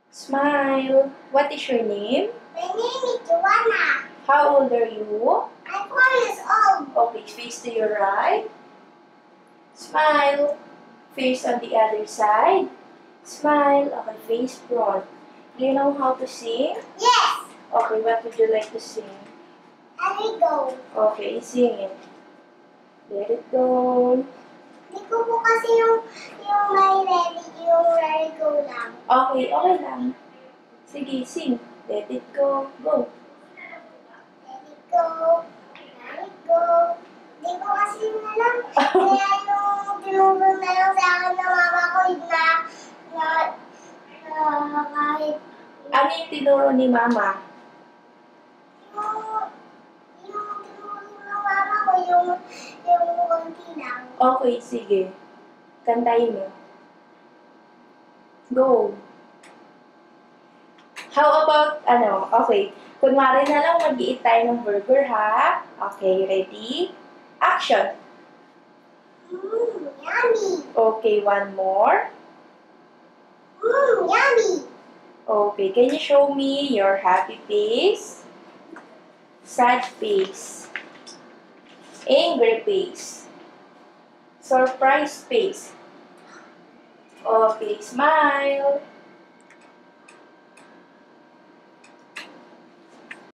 Smile. What is your name? My name is Joana. How old are you? I'm 4 years old. Okay, face to your right. Smile. Face on the other side. Smile. Okay, face front. Do you know how to sing? Yes. Okay, what would you like to sing? Let it go. Okay, sing it. Let it go. Hindi ko po kasi yung let it go lang. Okay, okay lang. Sige, sing. Let it go. Go. Let it go. Let it go. Hindi ko kasi alam. Kaya yung tinuro na lang sa akin ng mama ko na kahit Ano yung tinuro ni Mama? yung tinuro ng mama ko yung konti lang. Okay, sige. Kantahin mo. Go. How about, okay. Kunwari na lang mag-i-eat tayo ng burger, ha? Okay, ready? Action. Yummy. Okay, one more. Yummy. Okay, can you show me your happy face? Sad face. Angry face. Surprise face. Okay, smile.